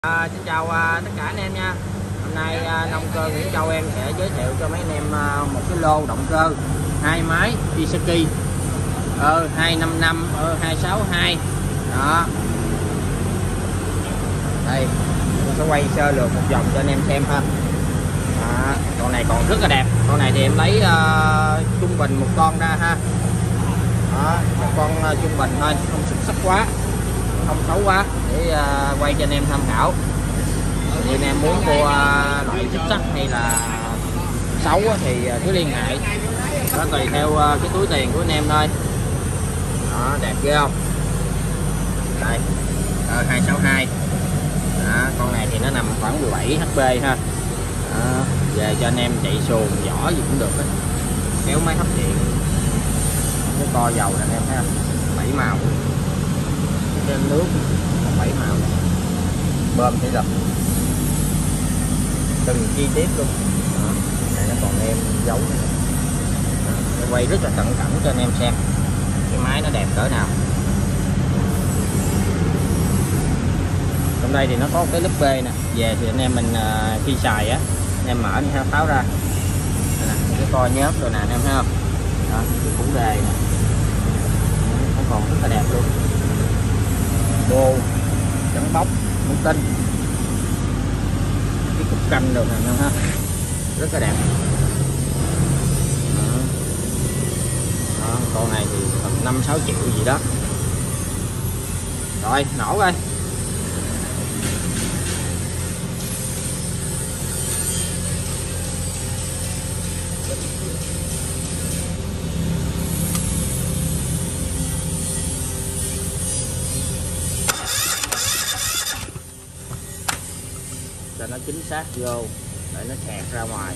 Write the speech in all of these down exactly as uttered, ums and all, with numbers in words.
À, xin chào à, tất cả anh em nha. Hôm nay à, nông cơ Nguyễn Châu em sẽ giới thiệu cho mấy anh em à, một cái lô động cơ hai máy Isaki ờ hai năm năm ờ hai sáu hai đó. Đây tôi sẽ quay sơ lược một vòng cho anh em xem ha. Đó, con này còn rất là đẹp. Con này thì em lấy uh, trung bình một con ra ha. Đó, một con uh, trung bình thôi, không xuất sắc quá, không xấu quá, để uh, quay cho anh em tham khảo. Thì anh em muốn mua uh, loại xuất sắc hay là xấu thì uh, cứ liên hệ, đó tùy theo uh, cái túi tiền của anh em thôi. Đó, đẹp ghê không? Đây uh, hai sáu hai. Đó, con này thì nó nằm khoảng mười bảy HP ha. Đó, về cho anh em chạy xuồng vỏ gì cũng được đó. Kéo máy hấp điện, cái co dầu này anh em thấy không? Bảy màu, cái nước bảy màu, bơm thủy lực từng chi tiết luôn. Đó, này nó còn em dấu này. Đó, quay rất là cẩn thận cho anh em xem cái máy nó đẹp cỡ nào. Trong đây thì nó có cái lớp B nè, về thì anh em mình uh, khi xài á, anh em mở theo tháo ra nè, cái co nhớt rồi nè anh em thấy không? Đó, cái củ đề nè, nó còn rất là đẹp luôn. Bô trắng bóc không tinh, cái cục canh được nè anh em ha, rất là đẹp. Đó. Đó, con này thì tầm năm sáu triệu gì đó. Rồi nổ coi. Cho nó chính xác vô để nó xẹt ra ngoài.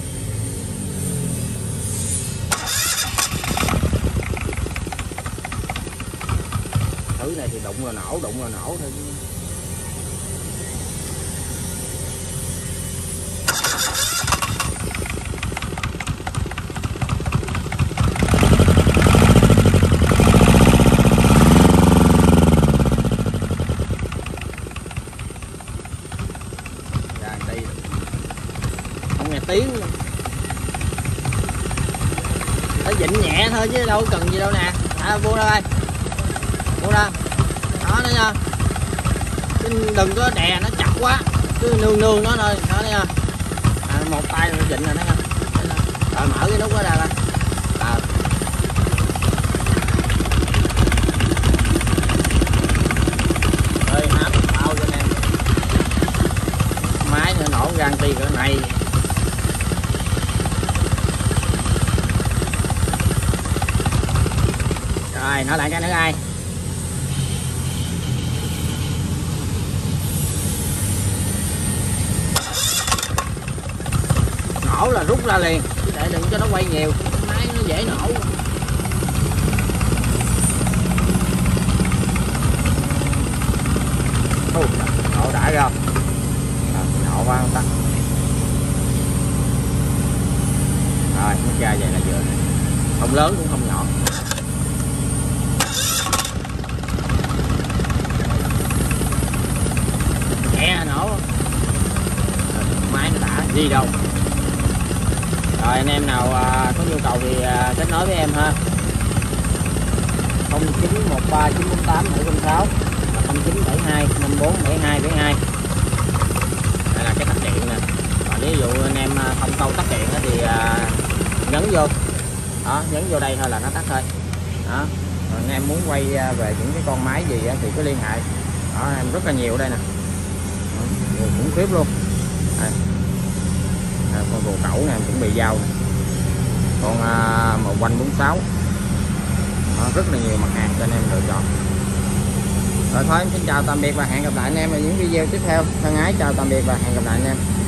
Thứ này thì đụng là nổ, đụng là nổ thôi. Không nghe tiếng luôn. Nó vịnh nhẹ thôi chứ đâu cần gì đâu nè. À, buông ra đây, buông ra đó nữa nha, chứ đừng có đè nó chặt quá, cứ nương nương nó thôi đó nha. À, một tay nó vịnh rồi đó nha. Rồi mở cái nút đó ra coi. À. Ơi hám bao cho anh em, máy nó nổ gan ti cỡ này. Rồi nói lại cái nữa ai. Nổ là rút ra liền, chứ để đừng cho nó quay nhiều, máy nó dễ nổ. Ồ, nổ đã ra không? Nổ quá không ta. Rồi nó ra vậy là vừa, không lớn cũng không nhỏ. Nhẹ nổ, máy nó đã gì đâu. Rồi anh em nào à, có nhu cầu thì à, kết nối với em ha. Không chín một ba chín bốn tám bảy không sáu và không chín bảy hai năm bốn bảy hai bảy hai. Đây là cái tắt điện nè. Còn ví dụ anh em không câu tắt điện thì à, nhấn vô đó, nhấn vô đây thôi là nó tắt thôi đó. Rồi anh em muốn quay về những cái con máy gì thì cứ liên hệ đó, em rất là nhiều đây nè, nhiều khủng khiếp luôn. Đây. À, con rùa cẩu này em chuẩn bị giao này. Con à, màu quanh bốn sáu đó, rất là nhiều mặt hàng cho anh em lựa chọn. Rồi thôi em xin chào tạm biệt và hẹn gặp lại anh em ở những video tiếp theo. Thân ái chào tạm biệt và hẹn gặp lại anh em.